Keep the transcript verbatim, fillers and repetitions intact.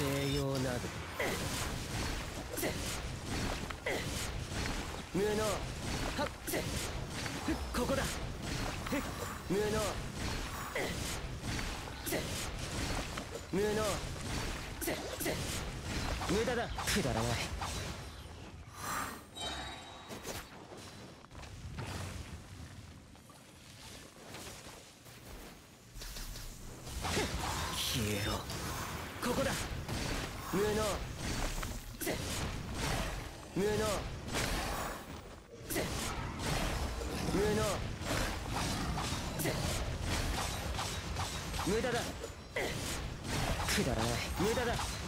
西洋など無能はっここだ無能無能無駄だくだらない消えろここだ無能無能無能無駄だくだらない無駄だ